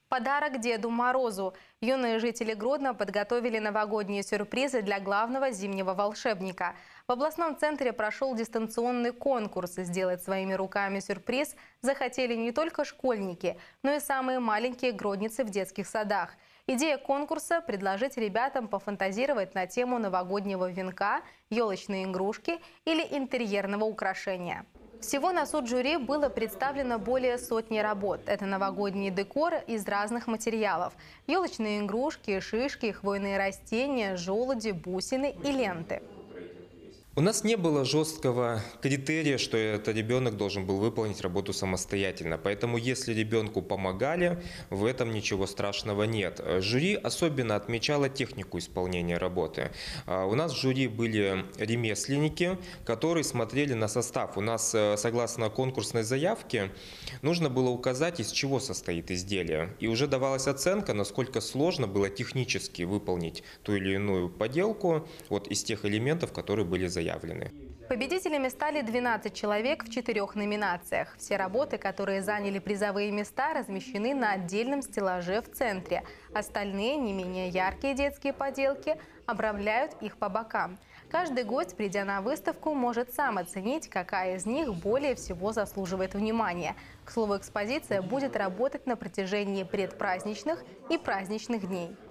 Подарок Деду Морозу. Юные жители Гродно подготовили новогодние сюрпризы для главного зимнего волшебника. В областном центре прошел дистанционный конкурс. Сделать своими руками сюрприз захотели не только школьники, но и самые маленькие гродницы в детских садах. Идея конкурса – предложить ребятам пофантазировать на тему новогоднего венка, елочной игрушки или интерьерного украшения. Всего на суд жюри было представлено более сотни работ. Это новогодний декор из разных материалов. Елочные игрушки, шишки, хвойные растения, желуди, бусины и ленты. У нас не было жесткого критерия, что этот ребенок должен был выполнить работу самостоятельно. Поэтому, если ребенку помогали, в этом ничего страшного нет. Жюри особенно отмечало технику исполнения работы. У нас в жюри были ремесленники, которые смотрели на состав. У нас, согласно конкурсной заявке, нужно было указать, из чего состоит изделие. И уже давалась оценка, насколько сложно было технически выполнить ту или иную поделку из тех элементов, которые были заявлены. Победителями стали 12 человек в 4 номинациях. Все работы, которые заняли призовые места, размещены на отдельном стеллаже в центре. Остальные, не менее яркие детские поделки, обрамляют их по бокам. Каждый гость, придя на выставку, может сам оценить, какая из них более всего заслуживает внимания. К слову, экспозиция будет работать на протяжении предпраздничных и праздничных дней.